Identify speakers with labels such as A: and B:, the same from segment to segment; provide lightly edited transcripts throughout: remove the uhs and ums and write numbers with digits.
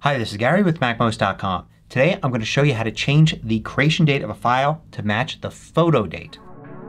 A: Hi, this is Gary with MACMOST.com. Today I'm going to show you how to change the creation date of a file to match the photo date.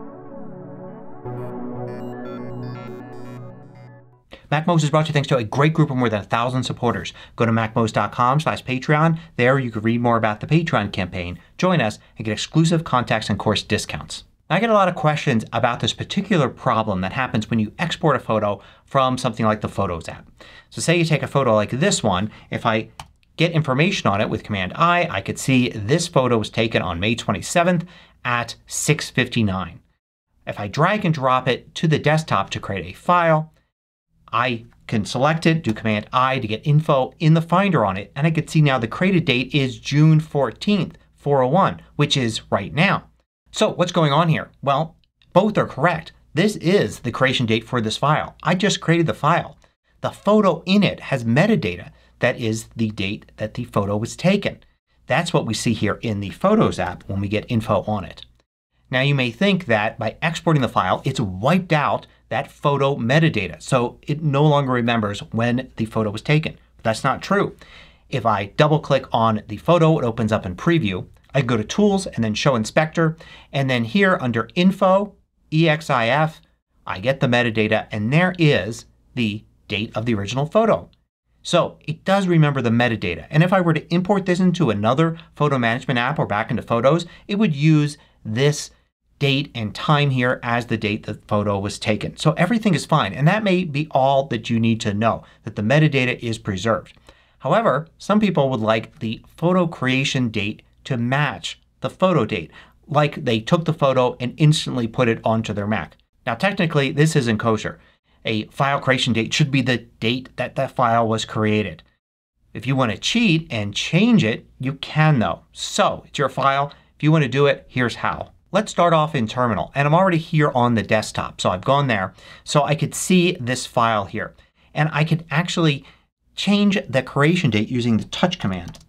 A: MACMOST is brought to you thanks to a great group of more than 1,000 supporters. Go to MACMOST.com/Patreon. There you can read more about the Patreon campaign, join us, and get exclusive contacts and course discounts. I get a lot of questions about this particular problem that happens when you export a photo from something like the Photos app. So say you take a photo like this one. If I get information on it with Command I could see this photo was taken on May 27th at 6:59. If I drag and drop it to the desktop to create a file, I can select it, do Command I to get info in the Finder on it, and I can see now the created date is June 14th, 4:01, which is right now. So what's going on here? Well, both are correct. This is the creation date for this file. I just created the file. The photo in it has metadata that is the date that the photo was taken. That's what we see here in the Photos app when we get info on it. Now you may think that by exporting the file it's wiped out that photo metadata, so it no longer remembers when the photo was taken. But that's not true. If I double click on the photo it opens up in Preview. I go to Tools and then Show Inspector, and then here under Info, EXIF, I get the metadata, and there is the date of the original photo. So it does remember the metadata, and if I were to import this into another photo management app or back into Photos, it would use this date and time here as the date the photo was taken. So everything is fine, and that may be all that you need to know, that the metadata is preserved. However, some people would like the photo creation date to match the photo date, like they took the photo and instantly put it onto their Mac. Now technically this isn't kosher. A file creation date should be the date that that file was created. If you want to cheat and change it, you can though. So it's your file. If you want to do it, here's how. Let's start off in Terminal, and I'm already here on the desktop. So I've gone there. So I could see this file here, and I could actually change the creation date using the touch command.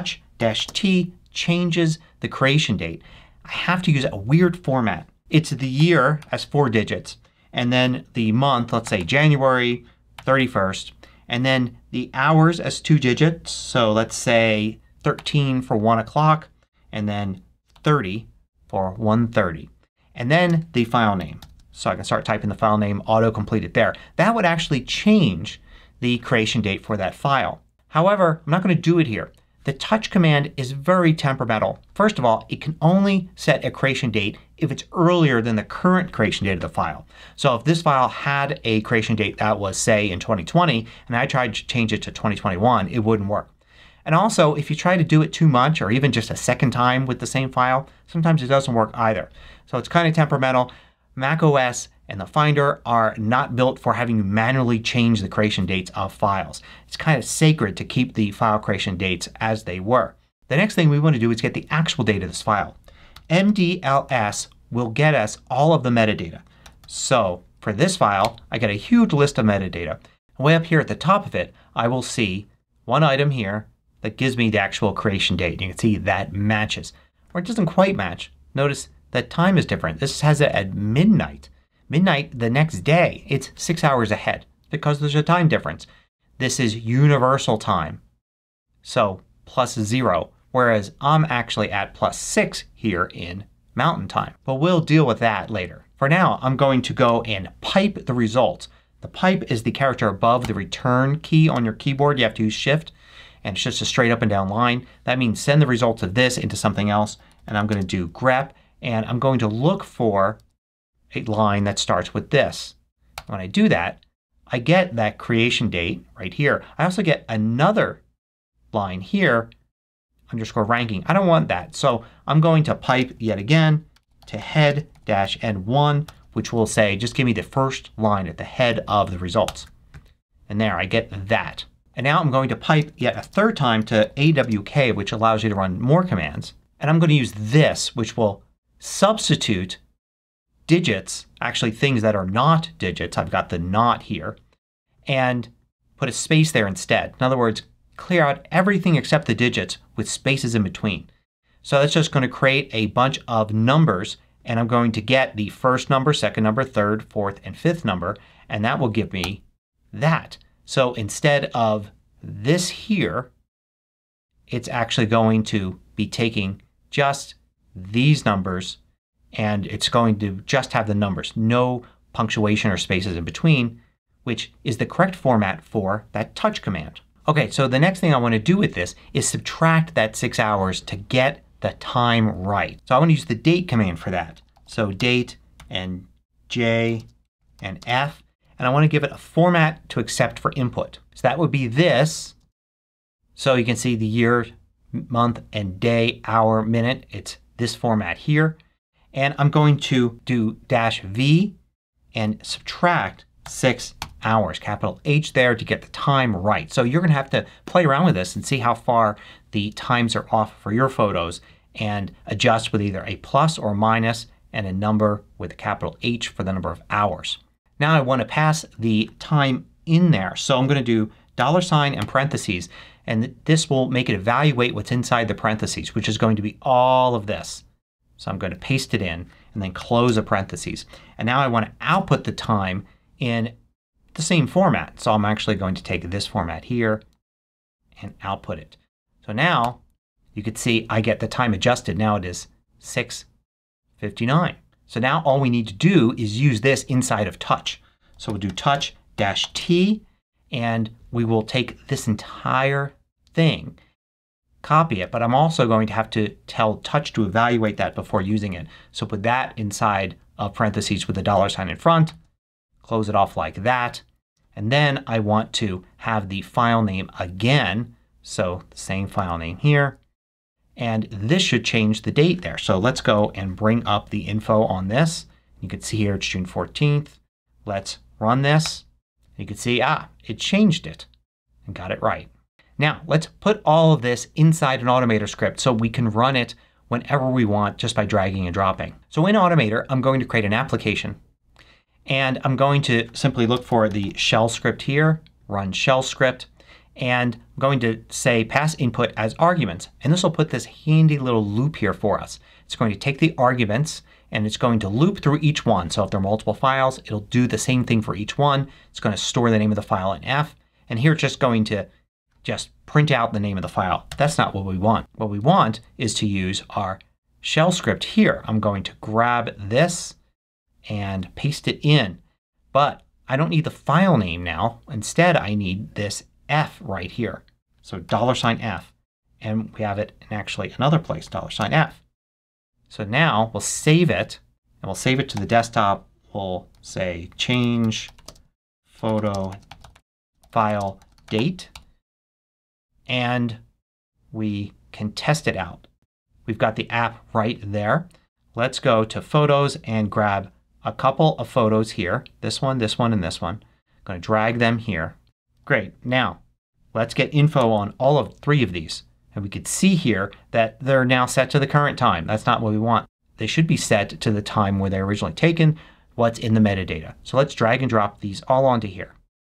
A: Touch-T changes the creation date. I have to use a weird format. It's the year as 4 digits, and then the month, let's say January 31st, and then the hours as 2 digits. So let's say 13 for 1 o'clock, and then 30 for 1:30. And then the file name. So I can start typing the file name, auto-complete it there. That would actually change the creation date for that file. However, I'm not going to do it here. The touch command is very temperamental. First of all, it can only set a creation date if it's earlier than the current creation date of the file. So if this file had a creation date that was, say, in 2020 and I tried to change it to 2021, it wouldn't work. And also if you try to do it too much or even just a second time with the same file, sometimes it doesn't work either. So it's kind of temperamental. Mac OS and the Finder are not built for having you manually change the creation dates of files. It's kind of sacred to keep the file creation dates as they were. The next thing we want to do is get the actual date of this file. MDLS will get us all of the metadata. So for this file I get a huge list of metadata. Way up here at the top of it I will see one item here that gives me the actual creation date. You can see that matches. Or it doesn't quite match. Notice that time is different. This has it at midnight. Midnight the next day. It's 6 hours ahead because there's a time difference. This is universal time. So +0. Whereas I'm actually at +6 here in Mountain Time. But we'll deal with that later. For now I'm going to go and pipe the results. The pipe is the character above the return key on your keyboard. You have to use Shift, and it's just a straight up and down line. That means send the results of this into something else. And I'm going to do grep, and I'm going to look for a line that starts with this. When I do that I get that creation date right here. I also get another line here, _ranking. I don't want that. So I'm going to pipe yet again to head-n1, which will say just give me the first line at the head of the results. And there I get that. And now I'm going to pipe yet a third time to AWK, which allows you to run more commands. And I'm going to use this, which will substitute digits, actually things that are not digits. I've got the not here. And put a space there instead. In other words, clear out everything except the digits with spaces in between. So that's just going to create a bunch of numbers, and I'm going to get the first number, second number, third, fourth, and fifth number, and that will give me that. So instead of this here, it's actually going to be taking just these numbers and it's going to just have the numbers. No punctuation or spaces in between, which is the correct format for that touch command. Okay, so the next thing I want to do with this is subtract that 6 hours to get the time right. So I want to use the date command for that. So date and J and F, and I want to give it a format to accept for input. So that would be this. So you can see the year, month, and day, hour, minute. It's this format here. And I'm going to do -V and subtract 6 hours, capital H there, to get the time right. So you're going to have to play around with this and see how far the times are off for your photos and adjust with either a plus or minus and a number with a capital H for the number of hours. Now I want to pass the time in there. So I'm going to do $ and parentheses, and this will make it evaluate what's inside the parentheses, which is going to be all of this. So I'm going to paste it in and then close a parentheses. And now I want to output the time in the same format. So I'm actually going to take this format here and output it. So now you can see I get the time adjusted. Now it is 6:59. So now all we need to do is use this inside of Touch. So we'll do Touch-T and we will take this entire thing, copy it, but I'm also going to have to tell Touch to evaluate that before using it. So put that inside of parentheses with a $ in front. Close it off like that. And then I want to have the file name again. So the same file name here. And this should change the date there. So let's go and bring up the info on this. You can see here it's June 14th. Let's run this. You can see, it changed it and got it right. Now let's put all of this inside an Automator script so we can run it whenever we want just by dragging and dropping. So in Automator I'm going to create an application and I'm going to simply look for the shell script here, run shell script, and I'm going to say pass input as arguments. And this will put this handy little loop here for us. It's going to take the arguments and it's going to loop through each one. So if there are multiple files it'll do the same thing for each one. It's going to store the name of the file in F. And here it's just going to just print out the name of the file. That's not what we want. What we want is to use our shell script here. I'm going to grab this and paste it in. But I don't need the file name now. Instead I need this F right here. So $F. And we have it in actually another place, $F. So now we'll save it and we'll save it to the desktop. We'll say change photo file date. And we can test it out. We've got the app right there. Let's go to Photos and grab a couple of photos here. This one, this one, and this one. I'm going to drag them here. Great. Now let's get info on all of 3 of these. And we can see here that they're now set to the current time. That's not what we want. They should be set to the time where they were originally taken, what's in the metadata. So let's drag and drop these all onto here.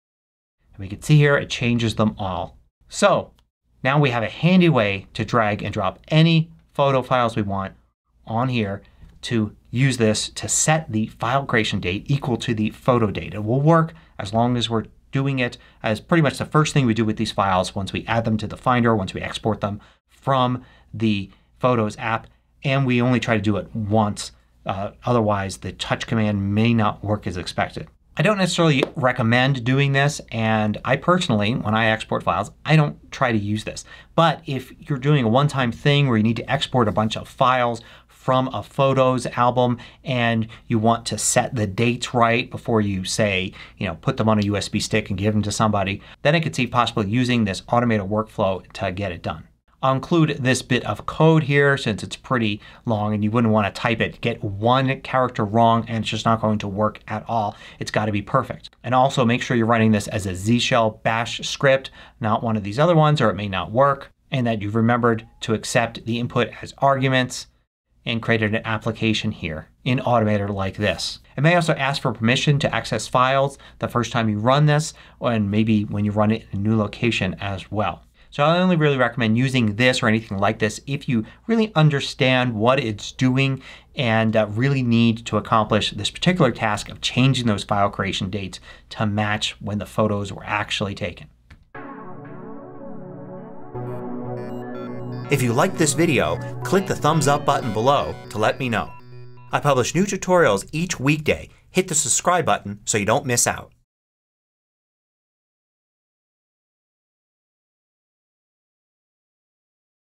A: And we can see here it changes them all. So now we have a handy way to drag and drop any photo files we want on here to use this to set the file creation date equal to the photo date. It will work as long as we're doing it as pretty much the first thing we do with these files once we add them to the Finder, once we export them from the Photos app, and we only try to do it once. Otherwise the touch command may not work as expected. I don't necessarily recommend doing this, and I personally, when I export files, I don't try to use this. But if you're doing a one-time thing where you need to export a bunch of files from a Photos album and you want to set the dates right before you say, put them on a USB stick and give them to somebody, then I could see possibly using this Automator workflow to get it done. I'll include this bit of code here since it's pretty long and you wouldn't want to type it. Get one character wrong and it's just not going to work at all. It's got to be perfect. And also make sure you're running this as a Z shell bash script, not one of these other ones, or it may not work. And that you've remembered to accept the input as arguments and created an application here in Automator like this. It may also ask for permission to access files the first time you run this, and maybe when you run it in a new location as well. So I only really recommend using this or anything like this if you really understand what it's doing and really need to accomplish this particular task of changing those file creation dates to match when the photos were actually taken. If you liked this video, click the thumbs up button below to let me know. I publish new tutorials each weekday. Hit the subscribe button so you don't miss out.